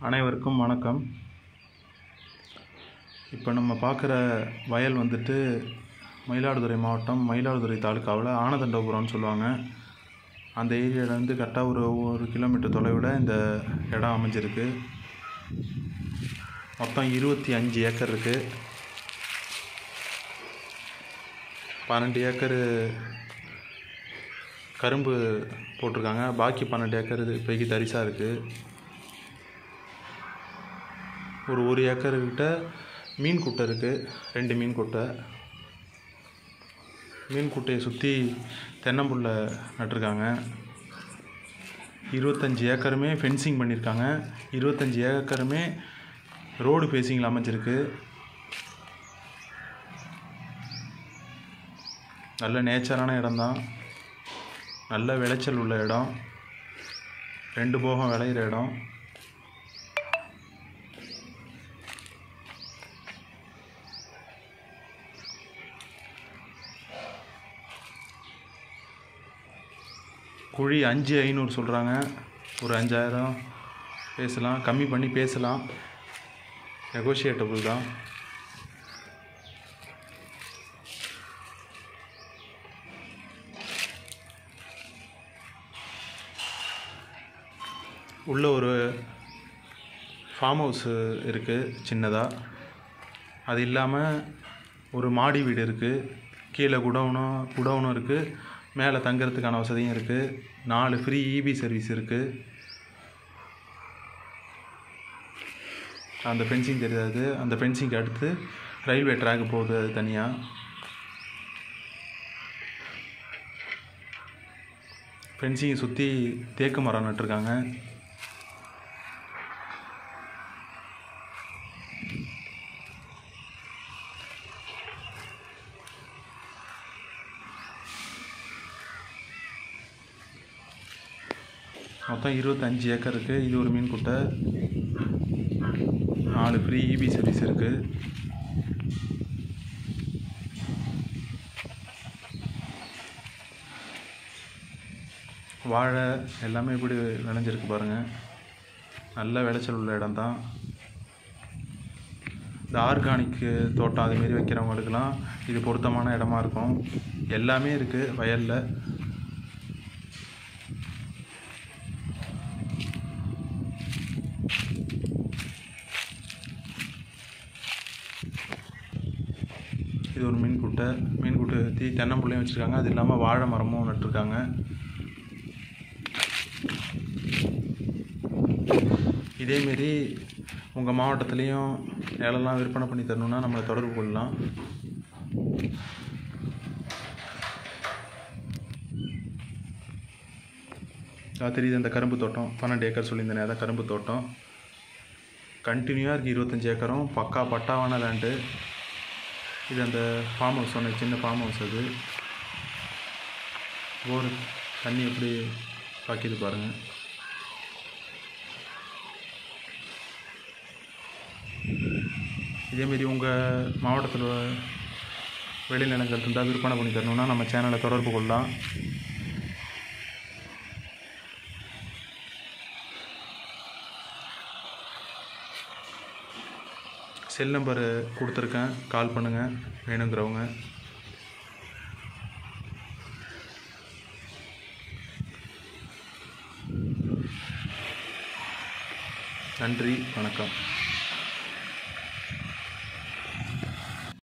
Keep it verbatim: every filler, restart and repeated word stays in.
அனைவருக்கும் வணக்கம். இப்போ நம்ம பார்க்குற வயல் வந்துட்டு மயிலாடுதுறை மாவட்டம் மயிலாடுதுறை தாலுக்காவில் ஆனதண்டபுரம்னு சொல்லுவாங்க. அந்த ஏரியாவிலேருந்து கரெக்டாக ஒரு ஒரு கிலோமீட்டர் தொலைவில் இந்த இடம் அமைஞ்சிருக்கு. மொத்தம் இருபத்தி அஞ்சு ஏக்கர் இருக்குது. பன்னெண்டு ஏக்கரு கரும்பு போட்டிருக்காங்க. பாக்கி பன்னெண்டு ஏக்கர் இது இப்போக்கி தரிசாக இருக்குது. ஒரு ஒரு ஏக்கருக்கிட்ட மீன் குட்டை இருக்குது. ரெண்டு மீன் குட்டை. மீன் குட்டையை சுற்றி தென்னம்புல்லை நட்டிருக்காங்க. இருபத்தஞ்சி ஏக்கருமே ஃபென்சிங் பண்ணியிருக்காங்க. இருபத்தஞ்சி ஏக்கருமே ரோடு ஃபேஸிங்கில் அமைஞ்சிருக்கு. நல்ல நேச்சரான இடம்தான். நல்ல விளைச்சல் உள்ள இடம். ரெண்டு போகம் விளையிற இடம். குழி அஞ்சு ஐநூறு சொல்கிறாங்க. ஒரு அஞ்சாயிரம் பேசலாம், கம்மி பண்ணி பேசலாம். நெகோஷியேட்டபுள் தான். உள்ள ஒரு ஃபார்ம் ஹவுஸு இருக்குது சின்னதாக. அது இல்லாமல் ஒரு மாடி வீடு இருக்குது. கீழே குடவுனும் குடவுனும் இருக்குது. மேலே தங்கிறதுக்கான வசதியும் இருக்குது. நாலு ஃப்ரீ இபி சர்வீஸ் இருக்குது. அந்த ஃபென்சிங் தெரியாது. அந்த ஃபென்சிங்க்கு அடுத்து ரயில்வே ட்ராக் போகுது. அது தனியாக. ஃபென்சிங்கை சுற்றி தேக்கு மரம் நட்டுருக்காங்க. மொத்தம் இருபத்தஞ்சி ஏக்கர் இருக்குது. இது ஒரு மீன் குட்டை. நாலு ஃப்ரீ இபி சர்வீஸ் இருக்குது. வாழை எல்லாமே இப்படி விளைஞ்சிருக்கு பாருங்கள். நல்ல விளைச்சல் உள்ள இடம் தான். இந்த ஆர்கானிக்கு தோட்டம் அதுமாரி வைக்கிறவங்களுக்கெல்லாம் இது பொருத்தமான இடமா இருக்கும். எல்லாமே இருக்குது வயலில். இது ஒரு மீன் குட்டை. மீன் குட்டை தீ தென்னம்புள்ளையும் வச்சுருக்காங்க. அது இல்லாமல் வாழை மரமும் நட்டுருக்காங்க. இதேமாரி உங்கள் மாவட்டத்துலேயும் நிலம்லாம் விற்பனை பண்ணி தரணுன்னா நம்மளை தொடர்பு கொள்ளலாம். அது தெரியுது. அந்த கரும்பு தோட்டம் பன்னெண்டு ஏக்கர் சொல்லியிருந்தேன். அதான் கரும்பு தோட்டம். கண்டினியூவாக இருக்குது. இருபத்தஞ்சி ஏக்கரும் பக்கா பட்டாவான லேண்டு. இது அந்த ஃபார்ம் ஹவுஸ் சொன்ன சின்ன ஃபார்ம் ஹவுஸ். அது போர் தண்ணி எப்படி பாக்கிது பாருங்கள். இதேமாரி உங்கள் மாவட்டத்தில் வெளிநிலங்கள் இருந்தால் விற்பனை பண்ணி தரணுன்னா நம்ம சேனலை தொடர்பு கொள்ளலாம். செல் நம்பரு கொடுத்துருக்கேன். கால் பண்ணுங்கள் வேணுங்கிறவங்க. நன்றி, வணக்கம்.